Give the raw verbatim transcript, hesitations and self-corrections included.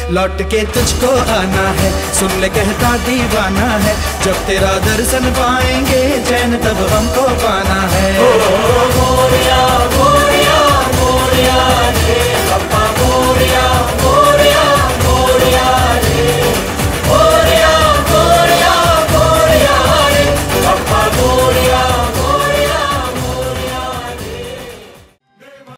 लौट के तुझको आना है, सुन ले कहता दीवाना है, जब तेरा दर्शन पाएंगे चैन तब हमको